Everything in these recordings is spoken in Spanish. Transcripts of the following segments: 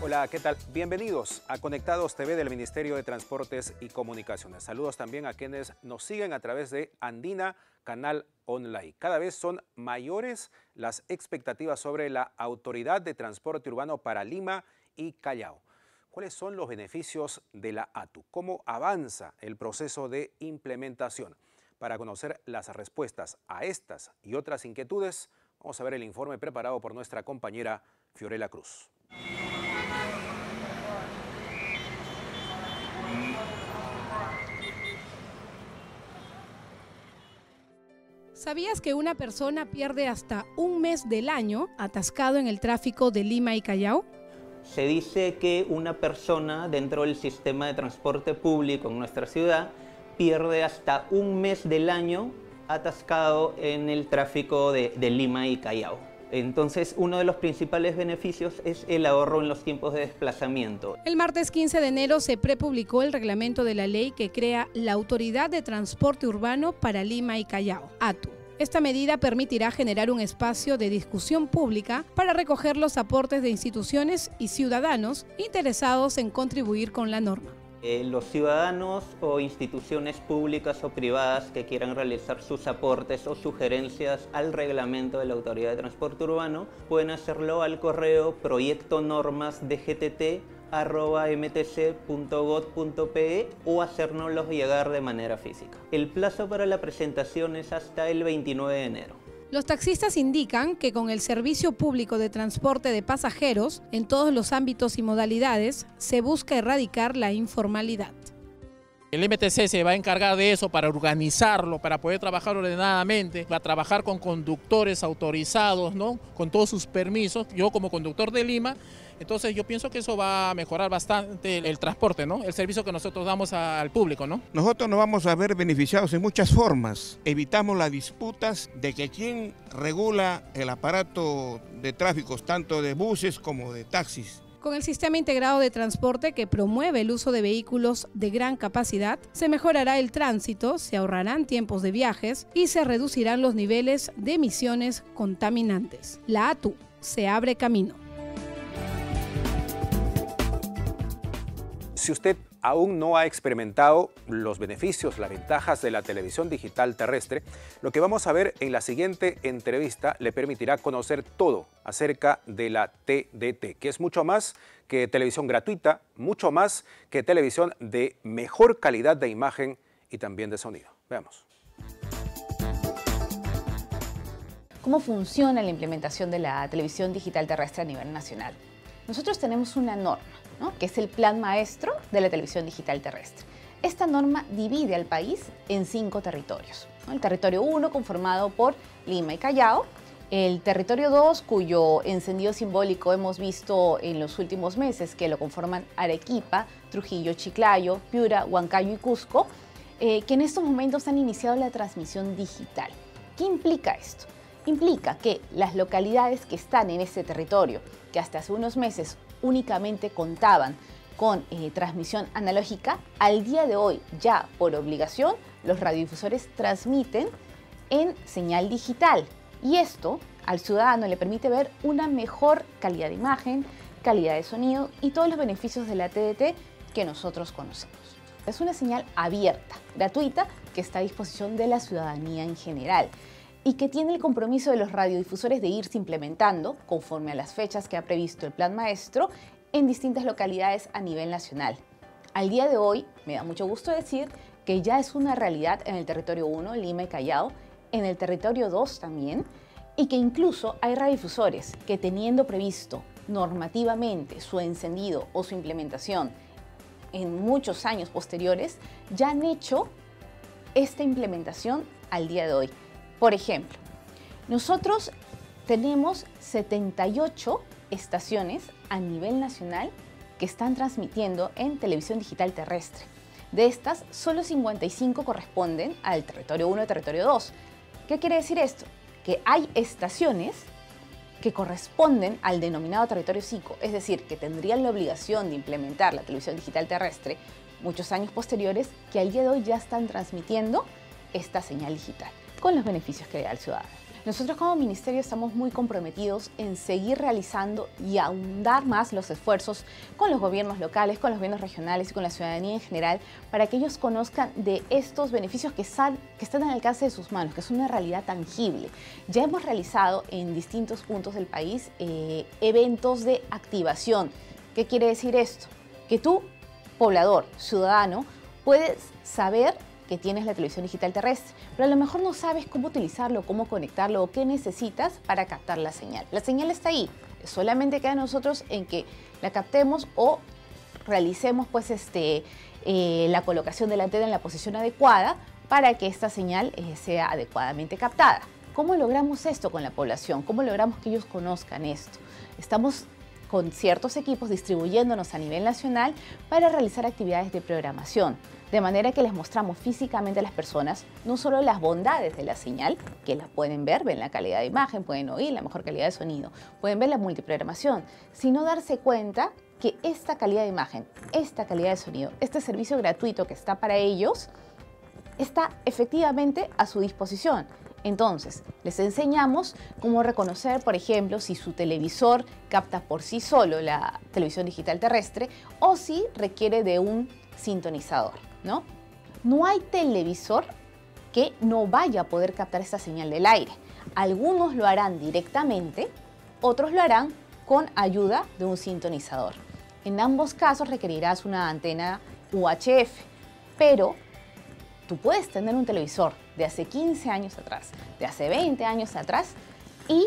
Hola, ¿qué tal? Bienvenidos a Conectados TV del Ministerio de Transportes y Comunicaciones. Saludos también a quienes nos siguen a través de Andina, canal online. Cada vez son mayores las expectativas sobre la Autoridad de Transporte Urbano para Lima y Callao. ¿Cuáles son los beneficios de la ATU? ¿Cómo avanza el proceso de implementación? Para conocer las respuestas a estas y otras inquietudes, vamos a ver el informe preparado por nuestra compañera Fiorella Cruz. ¿Sabías que una persona pierde hasta un mes del año atascado en el tráfico de Lima y Callao? Se dice que una persona dentro del sistema de transporte público en nuestra ciudad pierde hasta un mes del año atascado en el tráfico de Lima y Callao. Entonces, uno de los principales beneficios es el ahorro en los tiempos de desplazamiento. El martes 15 de enero se prepublicó el reglamento de la ley que crea la Autoridad de Transporte Urbano para Lima y Callao, ATU. Esta medida permitirá generar un espacio de discusión pública para recoger los aportes de instituciones y ciudadanos interesados en contribuir con la norma. Los ciudadanos o instituciones públicas o privadas que quieran realizar sus aportes o sugerencias al reglamento de la Autoridad de Transporte Urbano pueden hacerlo al correo proyectonormasdgtt@mtc.gov.pe o hacérnoslos llegar de manera física. El plazo para la presentación es hasta el 29 de enero. Los taxistas indican que con el servicio público de transporte de pasajeros, en todos los ámbitos y modalidades, se busca erradicar la informalidad. El MTC se va a encargar de eso para organizarlo, para poder trabajar ordenadamente, para trabajar con conductores autorizados, ¿no? Con todos sus permisos. Yo como conductor de Lima, entonces yo pienso que eso va a mejorar bastante el transporte, ¿no? El servicio que nosotros damos al público, ¿no? Nosotros nos vamos a ver beneficiados en muchas formas. Evitamos las disputas de que quien regula el aparato de tráfico, tanto de buses como de taxis. Con el sistema integrado de transporte que promueve el uso de vehículos de gran capacidad, se mejorará el tránsito, se ahorrarán tiempos de viajes y se reducirán los niveles de emisiones contaminantes. La ATU se abre camino. Si usted aún no ha experimentado los beneficios, las ventajas de la televisión digital terrestre, lo que vamos a ver en la siguiente entrevista le permitirá conocer todo acerca de la TDT, que es mucho más que televisión gratuita, mucho más que televisión de mejor calidad de imagen y también de sonido. Veamos. ¿Cómo funciona la implementación de la televisión digital terrestre a nivel nacional? Nosotros tenemos una norma, ¿no?, que es el Plan Maestro de la Televisión Digital Terrestre. Esta norma divide al país en 5 territorios, ¿no? El territorio 1 conformado por Lima y Callao, el territorio 2 cuyo encendido simbólico hemos visto en los últimos meses, que lo conforman Arequipa, Trujillo, Chiclayo, Piura, Huancayo y Cusco, que en estos momentos han iniciado la transmisión digital. ¿Qué implica esto? Implica que las localidades que están en este territorio, que hasta hace unos meses únicamente contaban con transmisión analógica, al día de hoy ya por obligación los radiodifusores transmiten en señal digital y esto al ciudadano le permite ver una mejor calidad de imagen, calidad de sonido y todos los beneficios de la TDT que nosotros conocemos. Es una señal abierta, gratuita, que está a disposición de la ciudadanía en general y que tiene el compromiso de los radiodifusores de irse implementando conforme a las fechas que ha previsto el Plan Maestro en distintas localidades a nivel nacional. Al día de hoy, me da mucho gusto decir que ya es una realidad en el territorio 1, Lima y Callao, en el territorio 2 también, y que incluso hay radiodifusores que teniendo previsto normativamente su encendido o su implementación en muchos años posteriores, ya han hecho esta implementación al día de hoy. Por ejemplo, nosotros tenemos 78 estaciones a nivel nacional que están transmitiendo en televisión digital terrestre. De estas, solo 55 corresponden al territorio 1 y territorio 2. ¿Qué quiere decir esto? Que hay estaciones que corresponden al denominado territorio 5, es decir, que tendrían la obligación de implementar la televisión digital terrestre muchos años posteriores, que al día de hoy ya están transmitiendo esta señal digital, con los beneficios que le da al ciudadano. Nosotros como ministerio estamos muy comprometidos en seguir realizando y ahondar más los esfuerzos con los gobiernos locales, con los gobiernos regionales y con la ciudadanía en general, para que ellos conozcan de estos beneficios que están al alcance de sus manos, que es una realidad tangible. Ya hemos realizado en distintos puntos del país eventos de activación. ¿Qué quiere decir esto? Que tú, poblador, ciudadano, puedes saber que tienes la televisión digital terrestre, pero a lo mejor no sabes cómo utilizarlo, cómo conectarlo o qué necesitas para captar la señal. La señal está ahí, solamente queda a nosotros en que la captemos o realicemos pues, la colocación de la antena en la posición adecuada para que esta señal sea adecuadamente captada. ¿Cómo logramos esto con la población? ¿Cómo logramos que ellos conozcan esto? Estamos con ciertos equipos distribuyéndonos a nivel nacional para realizar actividades de programación, de manera que les mostramos físicamente a las personas no solo las bondades de la señal, que la pueden ver, ven la calidad de imagen, pueden oír la mejor calidad de sonido, pueden ver la multiprogramación, sino darse cuenta que esta calidad de imagen, esta calidad de sonido, este servicio gratuito que está para ellos, está efectivamente a su disposición. Entonces, les enseñamos cómo reconocer, por ejemplo, si su televisor capta por sí solo la televisión digital terrestre o si requiere de un sintonizador, ¿no? No hay televisor que no vaya a poder captar esta señal del aire. Algunos lo harán directamente, otros lo harán con ayuda de un sintonizador. En ambos casos requerirás una antena UHF, pero tú puedes tener un televisor de hace 15 años atrás, de hace 20 años atrás, y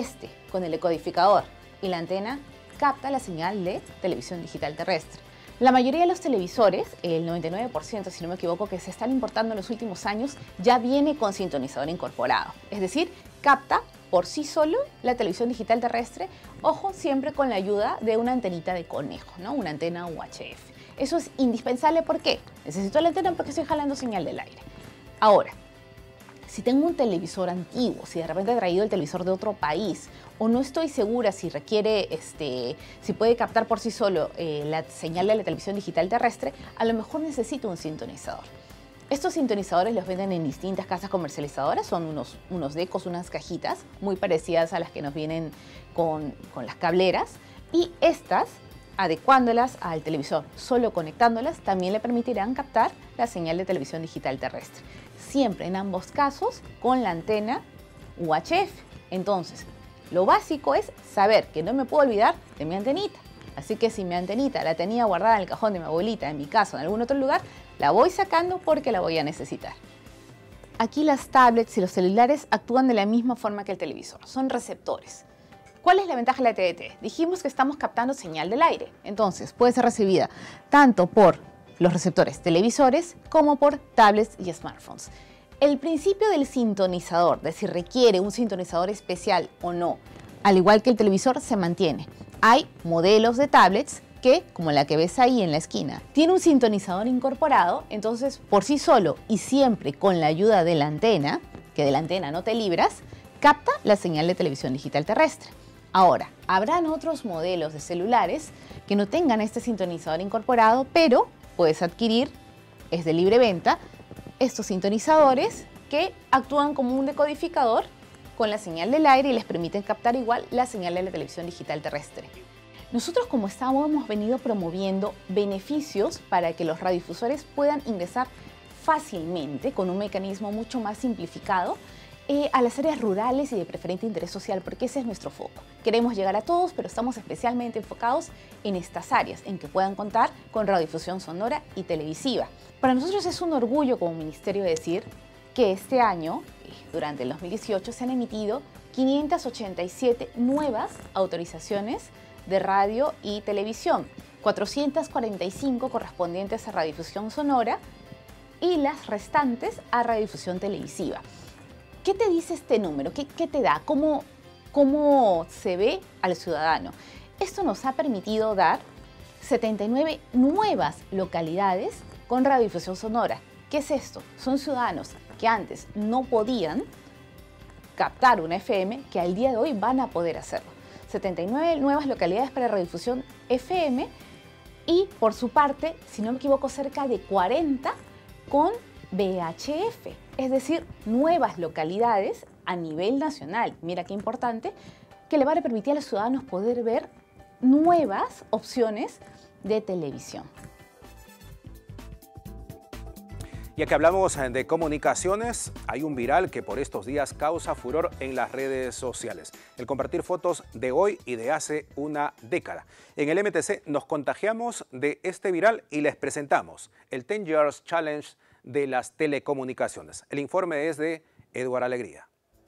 con el decodificador y la antena capta la señal de televisión digital terrestre. La mayoría de los televisores, el 99% si no me equivoco, que se están importando en los últimos años, ya viene con sintonizador incorporado. Es decir, capta por sí solo la televisión digital terrestre, ojo, siempre con la ayuda de una antenita de conejo, ¿no? Una antena UHF. Eso es indispensable, ¿por qué? Necesito la antena porque estoy jalando señal del aire. Ahora, si tengo un televisor antiguo, si de repente he traído el televisor de otro país o no estoy segura si requiere, si puede captar por sí solo la señal de la televisión digital terrestre, a lo mejor necesito un sintonizador. Estos sintonizadores los venden en distintas casas comercializadoras, son unos decos, unas cajitas muy parecidas a las que nos vienen con las cableras, y estas, adecuándolas al televisor, solo conectándolas, también le permitirán captar la señal de televisión digital terrestre. Siempre en ambos casos con la antena UHF. Entonces, lo básico es saber que no me puedo olvidar de mi antenita. Así que si mi antenita la tenía guardada en el cajón de mi abuelita, en mi casa o en algún otro lugar, la voy sacando porque la voy a necesitar. Aquí las tablets y los celulares actúan de la misma forma que el televisor, son receptores. ¿Cuál es la ventaja de la TDT? Dijimos que estamos captando señal del aire, entonces puede ser recibida tanto por los receptores televisores como por tablets y smartphones. El principio del sintonizador, de si requiere un sintonizador especial o no, al igual que el televisor, se mantiene. Hay modelos de tablets que, como la que ves ahí en la esquina, tiene un sintonizador incorporado, entonces por sí solo y siempre con la ayuda de la antena, que de la antena no te libras, capta la señal de televisión digital terrestre. Ahora, habrán otros modelos de celulares que no tengan este sintonizador incorporado, pero puedes adquirir, es de libre venta, estos sintonizadores que actúan como un decodificador con la señal del aire y les permiten captar igual la señal de la televisión digital terrestre. Nosotros como Estado hemos venido promoviendo beneficios para que los radiodifusores puedan ingresar fácilmente con un mecanismo mucho más simplificado a las áreas rurales y de preferente interés social, porque ese es nuestro foco. Queremos llegar a todos, pero estamos especialmente enfocados en estas áreas, en que puedan contar con radiodifusión sonora y televisiva. Para nosotros es un orgullo como ministerio decir que este año, durante el 2018, se han emitido 587 nuevas autorizaciones de radio y televisión, 445 correspondientes a radiodifusión sonora y las restantes a radiodifusión televisiva. ¿Qué te dice este número? ¿Qué te da? ¿Cómo se ve al ciudadano? Esto nos ha permitido dar 79 nuevas localidades con radiodifusión sonora. ¿Qué es esto? Son ciudadanos que antes no podían captar una FM, que al día de hoy van a poder hacerlo. 79 nuevas localidades para radiodifusión FM y, por su parte, si no me equivoco, cerca de 40 con VHF. Es decir, nuevas localidades a nivel nacional, mira qué importante, que le van a permitir a los ciudadanos poder ver nuevas opciones de televisión. Ya que hablamos de comunicaciones, hay un viral que por estos días causa furor en las redes sociales. El compartir fotos de hoy y de hace una década. En el MTC nos contagiamos de este viral y les presentamos el 10 Years Challenge de las telecomunicaciones. El informe es de Eduardo Alegría.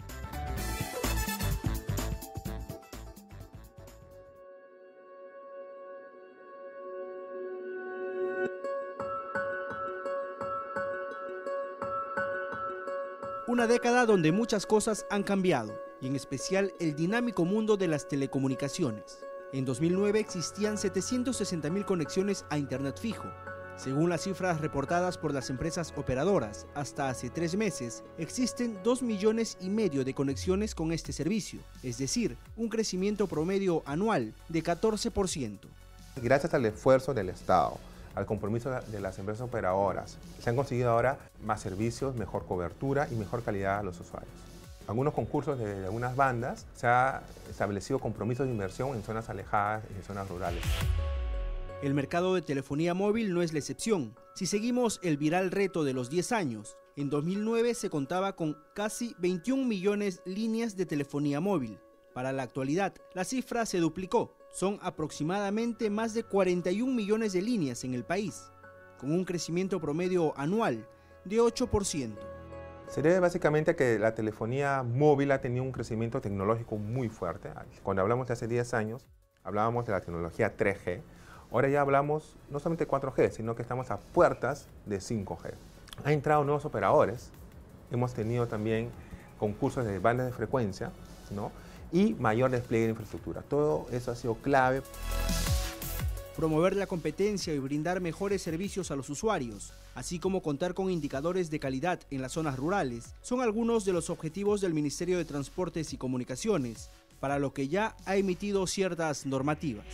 Una década donde muchas cosas han cambiado, y en especial el dinámico mundo de las telecomunicaciones. En 2009 existían 760.000 conexiones a Internet fijo. Según las cifras reportadas por las empresas operadoras, hasta hace 3 meses existen 2,5 millones de conexiones con este servicio, es decir, un crecimiento promedio anual de 14%. Gracias al esfuerzo del Estado, al compromiso de las empresas operadoras, se han conseguido ahora más servicios, mejor cobertura y mejor calidad a los usuarios. Algunos concursos de algunas bandas se ha establecido compromisos de inversión en zonas alejadas y en zonas rurales. El mercado de telefonía móvil no es la excepción. Si seguimos el viral reto de los 10 años, en 2009 se contaba con casi 21 millones líneas de telefonía móvil. Para la actualidad, la cifra se duplicó. Son aproximadamente más de 41 millones de líneas en el país, con un crecimiento promedio anual de 8%. Se debe básicamente a que la telefonía móvil ha tenido un crecimiento tecnológico muy fuerte. Cuando hablamos de hace 10 años, hablábamos de la tecnología 3G. Ahora ya hablamos no solamente de 4G, sino que estamos a puertas de 5G. Han entrado nuevos operadores, hemos tenido también concursos de bandas de frecuencia, ¿no? Y mayor despliegue de infraestructura. Todo eso ha sido clave. Promover la competencia y brindar mejores servicios a los usuarios, así como contar con indicadores de calidad en las zonas rurales, son algunos de los objetivos del Ministerio de Transportes y Comunicaciones, para lo que ya ha emitido ciertas normativas.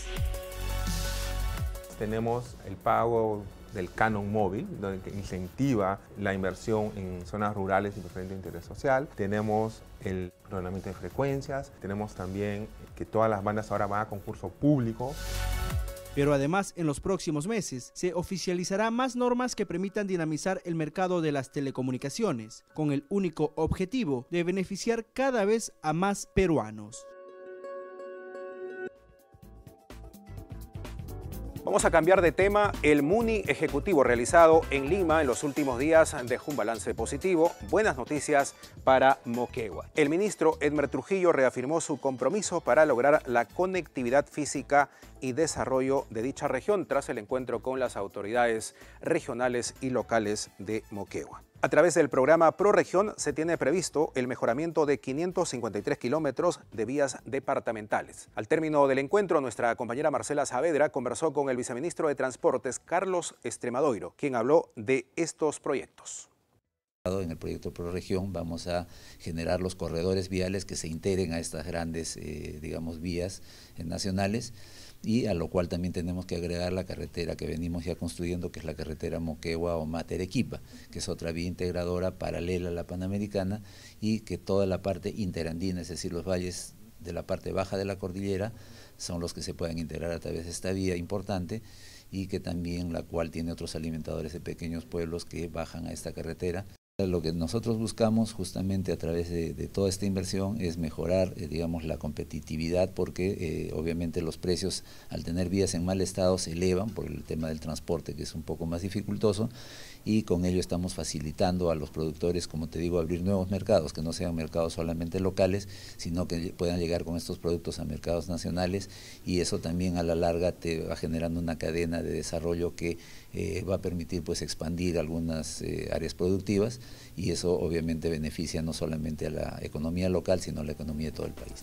Tenemos el pago del canon móvil, donde incentiva la inversión en zonas rurales y preferente de interés social. Tenemos el reglamento de frecuencias, tenemos también que todas las bandas ahora van a concurso público. Pero además, en los próximos meses, se oficializará más normas que permitan dinamizar el mercado de las telecomunicaciones, con el único objetivo de beneficiar cada vez a más peruanos. Vamos a cambiar de tema. El MUNI ejecutivo realizado en Lima en los últimos días dejó un balance positivo. Buenas noticias para Moquegua. El ministro Edmer Trujillo reafirmó su compromiso para lograr la conectividad física y desarrollo de dicha región tras el encuentro con las autoridades regionales y locales de Moquegua. A través del programa ProRegión se tiene previsto el mejoramiento de 553 kilómetros de vías departamentales. Al término del encuentro, nuestra compañera Marcela Saavedra conversó con el viceministro de Transportes, Carlos Estremadoiro, quien habló de estos proyectos. En el proyecto ProRegión vamos a generar los corredores viales que se integren a estas grandes, vías nacionales, y a lo cual también tenemos que agregar la carretera que venimos ya construyendo, que es la carretera Moquegua-Omaterequipa, que es otra vía integradora paralela a la Panamericana, y que toda la parte interandina, es decir, los valles de la parte baja de la cordillera, son los que se pueden integrar a través de esta vía importante, y que también la cual tiene otros alimentadores de pequeños pueblos que bajan a esta carretera. Lo que nosotros buscamos justamente a través de toda esta inversión es mejorar, la competitividad, porque obviamente los precios al tener vías en mal estado se elevan por el tema del transporte, que es un poco más dificultoso, y con ello estamos facilitando a los productores, como te digo, abrir nuevos mercados, que no sean mercados solamente locales, sino que puedan llegar con estos productos a mercados nacionales, y eso también a la larga te va generando una cadena de desarrollo que va a permitir expandir algunas áreas productivas, y eso obviamente beneficia no solamente a la economía local, sino a la economía de todo el país.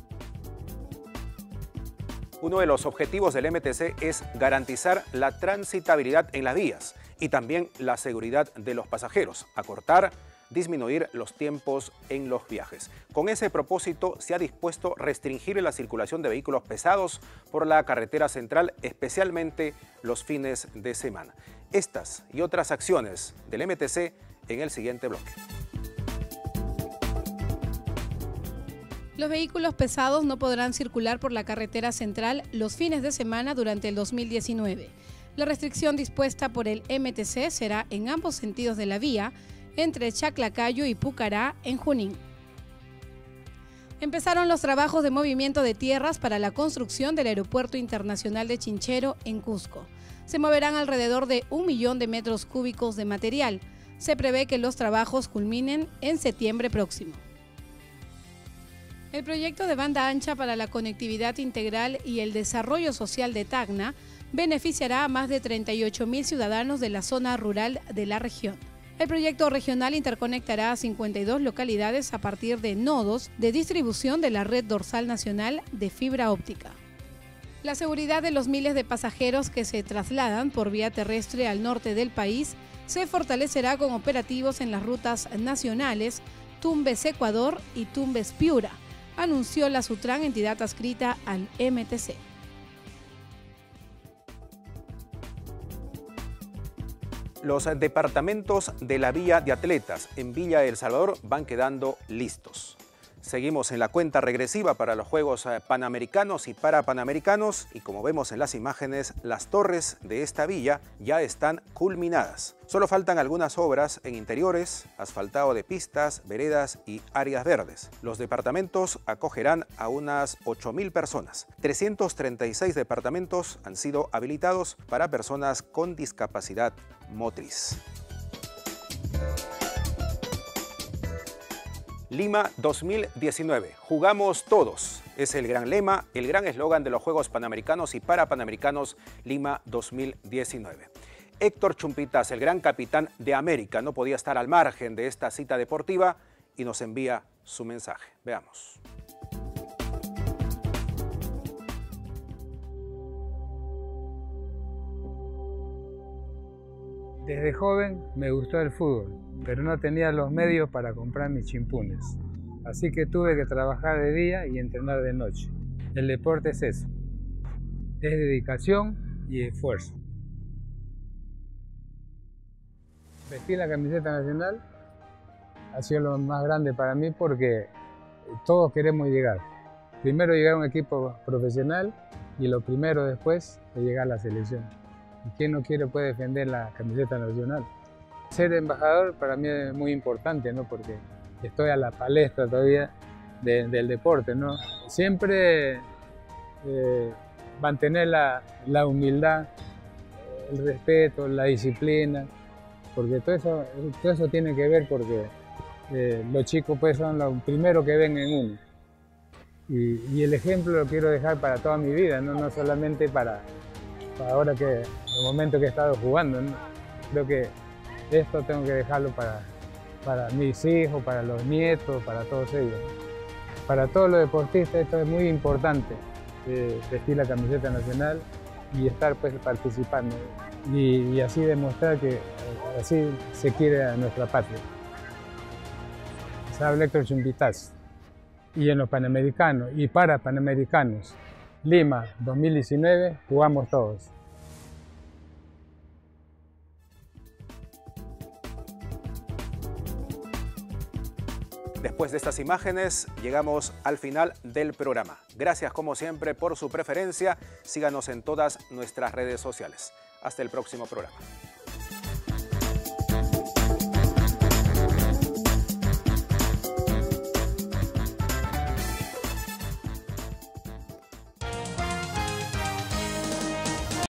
Uno de los objetivos del MTC es garantizar la transitabilidad en las vías y también la seguridad de los pasajeros, acortar, disminuir los tiempos en los viajes. Con ese propósito se ha dispuesto restringir la circulación de vehículos pesados por la carretera central, especialmente los fines de semana. Estas y otras acciones del MTC en el siguiente bloque. Los vehículos pesados no podrán circular por la carretera central los fines de semana durante el 2019. La restricción dispuesta por el MTC será en ambos sentidos de la vía, entre Chaclacayo y Pucará, en Junín. Empezaron los trabajos de movimiento de tierras para la construcción del Aeropuerto Internacional de Chinchero, en Cusco. Se moverán alrededor de 1 millón de metros cúbicos de material. Se prevé que los trabajos culminen en septiembre próximo. El proyecto de banda ancha para la conectividad integral y el desarrollo social de Tacna beneficiará a más de 38.000 ciudadanos de la zona rural de la región. El proyecto regional interconectará a 52 localidades a partir de nodos de distribución de la red dorsal nacional de fibra óptica. La seguridad de los miles de pasajeros que se trasladan por vía terrestre al norte del país se fortalecerá con operativos en las rutas nacionales Tumbes-Ecuador y Tumbes-Piura, anunció la Sutran, entidad adscrita al MTC. Los departamentos de la Vía de Atletas en Villa El Salvador van quedando listos. Seguimos en la cuenta regresiva para los Juegos Panamericanos y Parapanamericanos y como vemos en las imágenes, las torres de esta villa ya están culminadas. Solo faltan algunas obras en interiores, asfaltado de pistas, veredas y áreas verdes. Los departamentos acogerán a unas 8.000 personas. 336 departamentos han sido habilitados para personas con discapacidad motriz. Lima 2019, jugamos todos. Es el gran lema, el gran eslogan de los Juegos Panamericanos y Parapanamericanos Lima 2019. Héctor Chumpitas, el gran capitán de América, no podía estar al margen de esta cita deportiva y nos envía su mensaje. Veamos. Desde joven me gustó el fútbol, pero no tenía los medios para comprar mis chimpunes. Así que tuve que trabajar de día y entrenar de noche. El deporte es eso. Es dedicación y esfuerzo. Vestir la camiseta nacional ha sido lo más grande para mí porque todos queremos llegar. Primero llegar a un equipo profesional y lo primero después es llegar a la selección. ¿Y quién no quiere puede defender la camiseta nacional? Ser embajador para mí es muy importante, ¿no? Porque estoy a la palestra todavía del deporte, ¿no? Siempre mantener la humildad, el respeto, la disciplina, porque todo eso tiene que ver porque los chicos pues son los primeros que ven en uno. Y el ejemplo lo quiero dejar para toda mi vida, no solamente para ahora que el momento que he estado jugando, ¿no? Creo que esto tengo que dejarlo para mis hijos, para los nietos, para todos ellos. Para todos los deportistas esto es muy importante, vestir la camiseta nacional y estar pues participando y así demostrar que así se quiere a nuestra patria. Se habla Héctor Chumpitas. Y en los Panamericanos y Parapanamericanos Lima 2019 jugamos todos. Después de estas imágenes, llegamos al final del programa. Gracias como siempre por su preferencia. Síganos en todas nuestras redes sociales. Hasta el próximo programa.